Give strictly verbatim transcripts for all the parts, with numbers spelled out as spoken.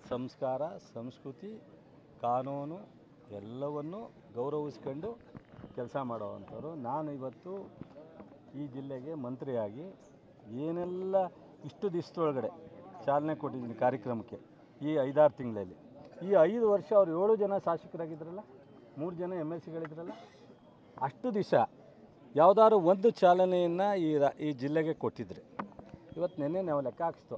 ಸಂಸ್ಕಾರ, ಸಂಸ್ಕೃತಿ, ಕಾನೂನು ಎಲ್ಲವನ್ನು ಗೌರವಿಸ್ಕೊಂಡು ಕೆಲಸ ಮಾಡೋವಂಥವ್ರು. ನಾನು ಇವತ್ತು ಈ ಜಿಲ್ಲೆಗೆ ಮಂತ್ರಿಯಾಗಿ ಏನೆಲ್ಲ ಇಷ್ಟು ದಿವಸದೊಳಗಡೆ ಚಾಲನೆ ಕೊಟ್ಟಿದ್ದೀನಿ ಕಾರ್ಯಕ್ರಮಕ್ಕೆ ಈ ಐದಾರು ತಿಂಗಳಲ್ಲಿ. ಈ ಐದು ವರ್ಷ ಅವ್ರು ಏಳು ಜನ ಶಾಸಕರಾಗಿದ್ರಲ್ಲ, ಮೂರು ಜನ ಎಮ್ ಎಲ್ ಸಿಗಳಿದ್ರಲ್ಲ, ಅಷ್ಟು ದಿವಸ ಯಾವುದಾದ್ರು ಒಂದು ಚಾಲನೆಯನ್ನು ಈ ರಾ ಈ ಜಿಲ್ಲೆಗೆ ಕೊಟ್ಟಿದ್ರೆ. ಇವತ್ತು ನೆನ್ನೆ ನಾವು ಲೆಕ್ಕ ಹಾಕಿಸ್ತು,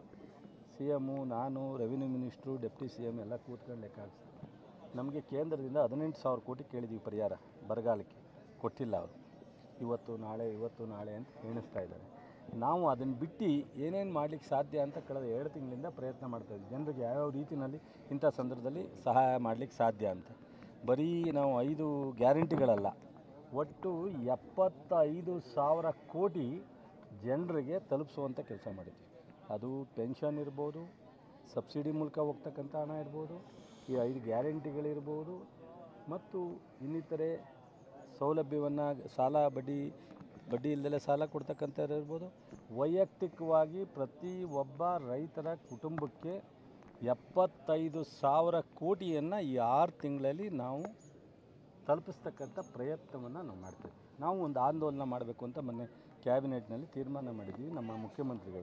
ಸಿ ಎಮ್ಮು, ನಾನು, revenue minister, deputy C M ಎಲ್ಲ ಕೂತ್ಕೊಂಡು ಲೆಕ್ಕ ಹಾಕಿಸ್ತು. ನಮಗೆ ಕೇಂದ್ರದಿಂದ ಹದಿನೆಂಟು ಸಾವಿರ ಕೋಟಿ ಕೇಳಿದ್ದೀವಿ ಪರಿಹಾರ ಬರಗಾಲಕ್ಕೆ, ಕೊಟ್ಟಿಲ್ಲ ಅವರು. ಇವತ್ತು ನಾಳೆ ಇವತ್ತು ನಾಳೆ ಅಂತ ಎಣಿಸ್ತಾ ಇದ್ದಾರೆ. ನಾವು ಅದನ್ನು ಬಿಟ್ಟು ಏನೇನು ಮಾಡಲಿಕ್ಕೆ ಸಾಧ್ಯ ಅಂತ ಕಳೆದ ಎರಡು ತಿಂಗಳಿಂದ ಪ್ರಯತ್ನ ಮಾಡ್ತಾಯಿದ್ವಿ, ಜನರಿಗೆ ಯಾವ್ಯಾವ ರೀತಿಯಲ್ಲಿ ಇಂಥ ಸಂದರ್ಭದಲ್ಲಿ ಸಹಾಯ ಮಾಡಲಿಕ್ಕೆ ಸಾಧ್ಯ ಅಂತ. ಬರೀ ನಾವು ಐದು ಗ್ಯಾರಂಟಿಗಳಲ್ಲ, ಒಟ್ಟು ಎಪ್ಪತ್ತೈದು ಸಾವಿರ ಕೋಟಿ ಜನರಿಗೆ ತಲುಪಿಸುವಂಥ ಕೆಲಸ ಮಾಡಿದ್ವಿ. ಅದು ಪೆನ್ಷನ್ ಇರ್ಬೋದು, ಸಬ್ಸಿಡಿ ಮೂಲಕ ಹೋಗ್ತಕ್ಕಂಥ ಹಣ ಇರ್ಬೋದು, ಈ ಐದು ಗ್ಯಾರಂಟಿಗಳಿರ್ಬೋದು, ಮತ್ತು ಇನ್ನಿತರೆ ಸೌಲಭ್ಯವನ್ನು ಸಾಲ ಬಡ್ಡಿ ಬಡ್ಡಿ ಇಲ್ಲದಲೇ ಸಾಲ ಕೊಡ್ತಕ್ಕಂಥದ್ದು ಇರ್ಬೋದು. ವೈಯಕ್ತಿಕವಾಗಿ ಪ್ರತಿ ಒಬ್ಬ ರೈತರ ಕುಟುಂಬಕ್ಕೆ ಎಪ್ಪತ್ತೈದು ಸಾವಿರ ಕೋಟಿಯನ್ನು ಈ ಆರು ತಿಂಗಳಲ್ಲಿ ನಾವು ತಲುಪಿಸ್ತಕ್ಕಂಥ ಪ್ರಯತ್ನವನ್ನು ನಾವು ಮಾಡ್ತೀವಿ. ನಾವು ಒಂದು ಆಂದೋಲನ ಮಾಡಬೇಕು ಅಂತ ಮೊನ್ನೆ ಕ್ಯಾಬಿನೆಟ್ನಲ್ಲಿ ತೀರ್ಮಾನ ಮಾಡಿದ್ದೀವಿ. ನಮ್ಮ ಮುಖ್ಯಮಂತ್ರಿಗಳು,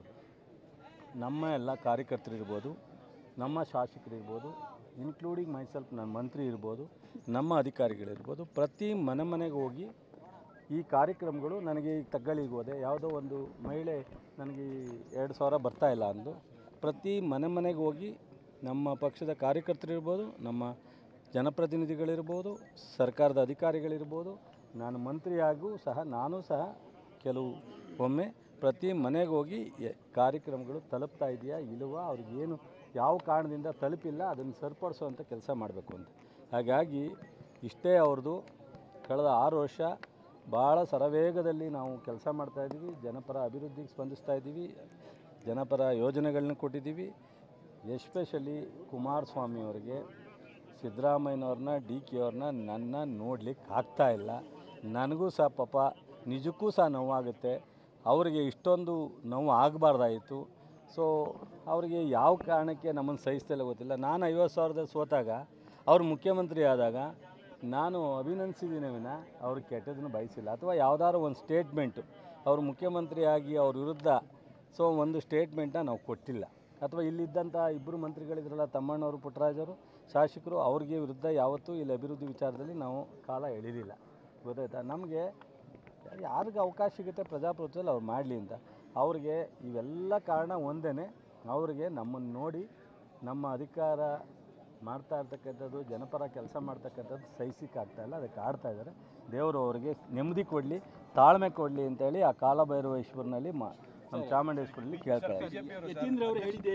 ನಮ್ಮ ಎಲ್ಲ ಕಾರ್ಯಕರ್ತರಿರ್ಬೋದು, ನಮ್ಮ ಶಾಸಕರಿರ್ಬೋದು, ಇನ್ಕ್ಲೂಡಿಂಗ್ ಮೈಸೆಲ್ಫ್, ನನ್ನ ಮಂತ್ರಿ ಇರ್ಬೋದು, ನಮ್ಮ ಅಧಿಕಾರಿಗಳಿರ್ಬೋದು, ಪ್ರತಿ ಮನೆ ಮನೆಗೆ ಹೋಗಿ ಈ ಕಾರ್ಯಕ್ರಮಗಳು ನನಗೆ ಈಗ ತಗ್ಗಳಿಗೆ ಹೋದೆ, ಯಾವುದೋ ಒಂದು ಮಹಿಳೆ ನನಗೆ ಎರಡು ಸಾವಿರ ಬರ್ತಾಯಿಲ್ಲ ಅಂದು, ಪ್ರತಿ ಮನೆ ಮನೆಗೆ ಹೋಗಿ ನಮ್ಮ ಪಕ್ಷದ ಕಾರ್ಯಕರ್ತರಿರ್ಬೋದು, ನಮ್ಮ ಜನಪ್ರತಿನಿಧಿಗಳಿರ್ಬೋದು, ಸರ್ಕಾರದ ಅಧಿಕಾರಿಗಳಿರ್ಬೋದು, ನಾನು ಮಂತ್ರಿಯಾಗೂ ಸಹ ನಾನು ಸಹ ಕೆಲವು ಒಮ್ಮೆ ಪ್ರತಿ ಮನೆಗೆ ಹೋಗಿ ಕಾರ್ಯಕ್ರಮಗಳು ತಲುಪ್ತಾ ಇದೆಯಾ ಇಲ್ವಾ, ಅವ್ರಿಗೇನು ಯಾವ ಕಾರಣದಿಂದ ತಲುಪಿಲ್ಲ ಅದನ್ನು ಸರಿಪಡಿಸೋವಂಥ ಕೆಲಸ ಮಾಡಬೇಕು ಅಂತ. ಹಾಗಾಗಿ ಇಷ್ಟೇ ಅವ್ರದ್ದು ಕಳೆದ ಆರು ವರ್ಷ ಭಾಳ ಶರವೇಗದಲ್ಲಿ ನಾವು ಕೆಲಸ ಮಾಡ್ತಾಯಿದ್ದೀವಿ. ಜನಪರ ಅಭಿವೃದ್ಧಿಗೆ ಸ್ಪಂದಿಸ್ತಾ ಇದ್ದೀವಿ, ಜನಪರ ಯೋಜನೆಗಳನ್ನ ಕೊಟ್ಟಿದ್ದೀವಿ. ಎಸ್ಪೆಷಲಿ ಕುಮಾರಸ್ವಾಮಿಯವರಿಗೆ, ಸಿದ್ದರಾಮಯ್ಯನವ್ರನ್ನ, ಡಿ ಕೆ ಅವ್ರನ್ನ ನನ್ನ ನೋಡಲಿಕ್ಕೆ ಆಗ್ತಾಯಿಲ್ಲ. ನನಗೂ ಸಹ ಪಾಪ ನಿಜಕ್ಕೂ ಸಹ ನೋವಾಗುತ್ತೆ. ಅವರಿಗೆ ಇಷ್ಟೊಂದು ನೋವು ಆಗಬಾರ್ದಾಯಿತು. ಸೊ ಅವರಿಗೆ ಯಾವ ಕಾರಣಕ್ಕೆ ನಮ್ಮನ್ನು ಸಹಿಸ್ತಿಲ್ಲ ಗೊತ್ತಿಲ್ಲ. ನಾನು ಐವತ್ತು ಸಾವಿರದಲ್ಲಿ ಸೋತಾಗ ಅವ್ರು ಮುಖ್ಯಮಂತ್ರಿ ಆದಾಗ ನಾನು ಅಭಿನಂದಿಸಿದ್ದೀನಿ ವಿನ ಅವ್ರಿಗೆ ಕೆಟ್ಟದನ್ನು ಬಯಸಿಲ್ಲ. ಅಥವಾ ಯಾವುದಾದ್ರು ಒಂದು ಸ್ಟೇಟ್ಮೆಂಟು ಅವರು ಮುಖ್ಯಮಂತ್ರಿಯಾಗಿ ಅವ್ರ ವಿರುದ್ಧ ಸೊ ಒಂದು ಸ್ಟೇಟ್ಮೆಂಟನ್ನ ನಾವು ಕೊಟ್ಟಿಲ್ಲ. ಅಥವಾ ಇಲ್ಲಿದ್ದಂಥ ಇಬ್ಬರು ಮಂತ್ರಿಗಳಿದ್ರಲ್ಲ, ತಮ್ಮಣ್ಣವರು, ಪುಟ್ಟರಾಜವರು, ಶಾಸಕರು, ಅವ್ರಿಗೆ ವಿರುದ್ಧ ಯಾವತ್ತೂ ಇಲ್ಲಿ ಅಭಿವೃದ್ಧಿ ವಿಚಾರದಲ್ಲಿ ನಾವು ಕಾಲ ಎಳೆದಿಲ್ಲ. ಗೊತ್ತಾಯ್ತಾ? ನಮಗೆ ಯಾರಿಗೆ ಅವಕಾಶ ಸಿಗುತ್ತೆ ಪ್ರಜಾಪ್ರಭುತ್ವದಲ್ಲಿ ಅವ್ರು ಮಾಡಲಿ ಅಂತ. ಅವ್ರಿಗೆ ಇವೆಲ್ಲ ಕಾರಣ ಒಂದೇ, ಅವ್ರಿಗೆ ನಮ್ಮನ್ನು ನೋಡಿ ನಮ್ಮ ಅಧಿಕಾರ ಮಾಡ್ತಾ ಇರ್ತಕ್ಕಂಥದ್ದು, ಜನಪರ ಕೆಲಸ ಮಾಡ್ತಕ್ಕಂಥದ್ದು ಸಹಿಸಿಕ್ಕಾಗ್ತಾಯಿಲ್ಲ. ಅದಕ್ಕೆ ಆಡ್ತಾ ಇದ್ದಾರೆ. ದೇವರು ಅವರಿಗೆ ನೆಮ್ಮದಿ ಕೊಡಲಿ, ತಾಳ್ಮೆ ಕೊಡಲಿ ಅಂತೇಳಿ ಆ ಕಾಲಭೈರವೇಶ್ವರನಲ್ಲಿ ಮಾ ನಮ್ಮ ಚಾಮುಂಡೇಶ್ವರಲ್ಲಿ ಕೇಳ್ತಾ ಇದ್ದಾರೆ.